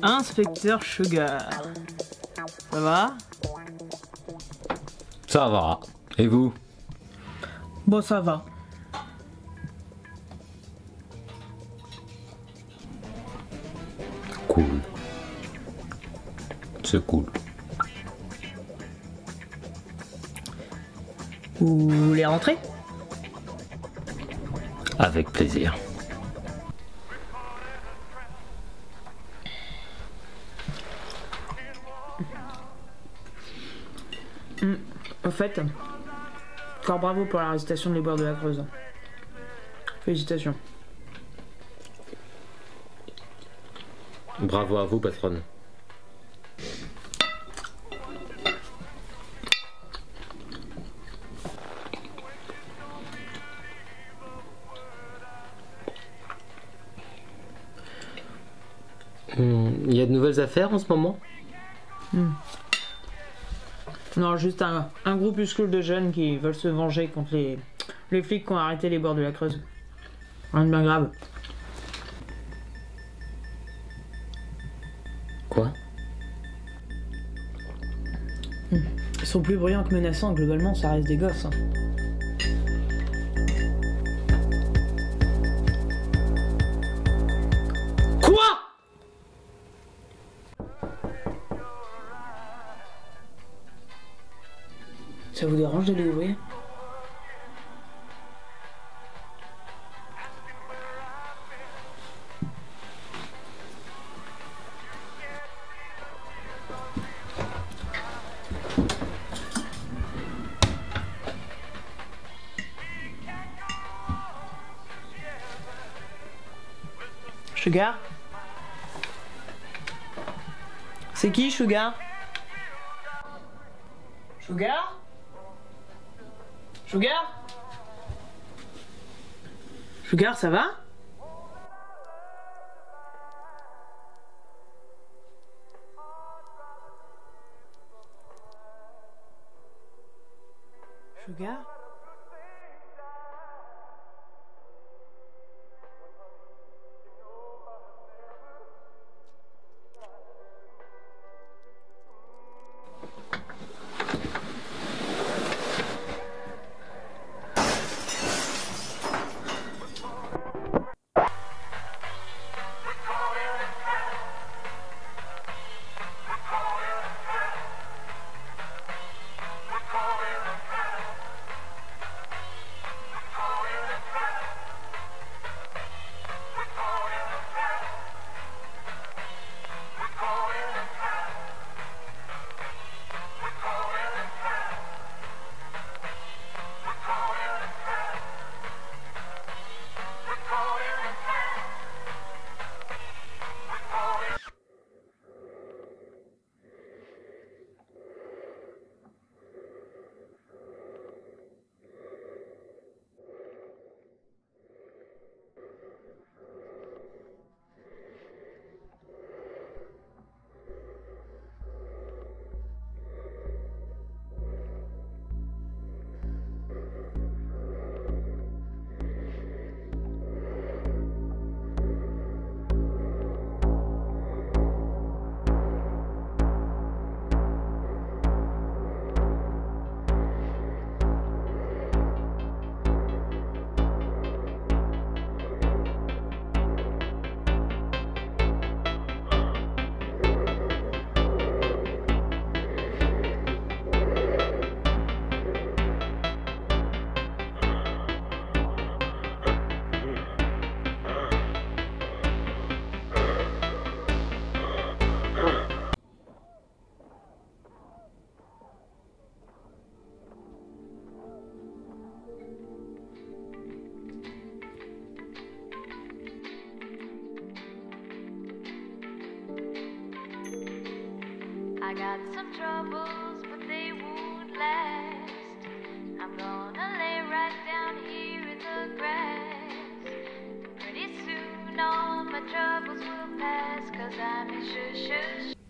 Inspecteur Sugar. Ça va? Ça va. Et vous? Bon, ça va. Cool. C'est cool. Vous voulez rentrer? Avec plaisir. En fait, encore bravo pour l'arrestation de les bords de la Creuse. Félicitations. Bravo à vous, patronne. Il y a de nouvelles affaires en ce moment? Non, juste un groupuscule de jeunes qui veulent se venger contre les flics qui ont arrêté les bords de la Creuse. Rien de bien grave. Quoi? Ils sont plus bruyants que menaçants, globalement ça reste des gosses. Hein. Quoi? Ça vous dérange de les ouvrir? Sugar? C'est qui, Sugar? Sugar? Sugar? Sugar, ça va? Sugar? I got some troubles, but they won't last. I'm gonna lay right down here in the grass. Pretty soon all my troubles will pass, 'cause I'm in shush.